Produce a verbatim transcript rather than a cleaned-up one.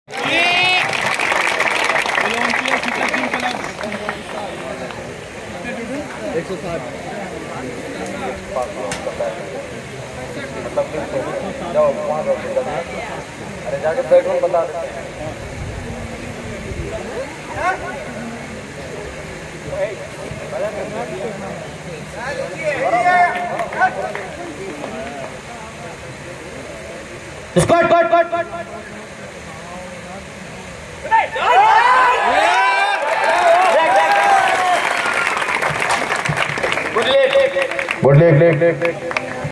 एक सौ साठ जाओ वहाँ अरे जाके पेट्रोल बता देते squad squad squad good leg good leg leg leg